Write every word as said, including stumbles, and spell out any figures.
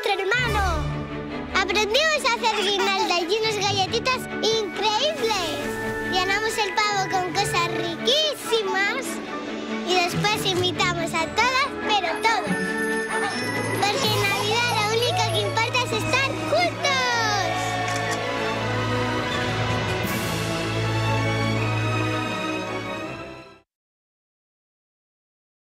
nuestro hermano. Aprendimos a hacer guirnaldas y unas galletitas increíbles. Llenamos el pavo con cosas riquísimas y después invitamos a todas, pero todos.